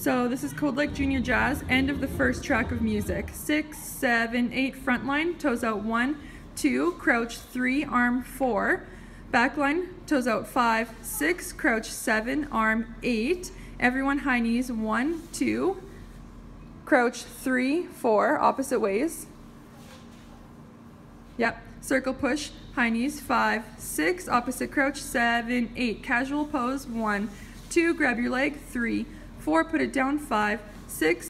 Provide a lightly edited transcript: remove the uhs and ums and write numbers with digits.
So this is Code Like Junior Jazz, end of the first track of music. 6, 7, 8, front line, toes out 1, 2, crouch 3, arm 4. Back line, toes out 5, 6, crouch 7, arm 8. Everyone high knees 1, 2, crouch 3, 4, opposite ways. Yep, circle push, high knees 5, 6, opposite crouch 7, 8. Casual pose 1, 2, grab your leg 3, 4, put it down 5, 6,